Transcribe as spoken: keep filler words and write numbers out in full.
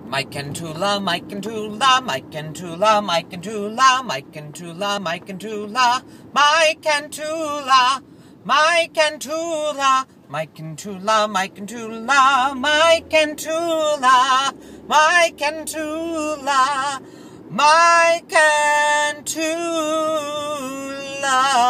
Mike Hanttula, Mike Hanttula, Mike Hanttula, Mike Hanttula, Mike Hanttula, Mike Hanttula, Mike Hanttula, Mike Hanttula, Mike Hanttula, Mike Hanttula, Mike Hanttula, Mike Hanttula, Mike Hanttula.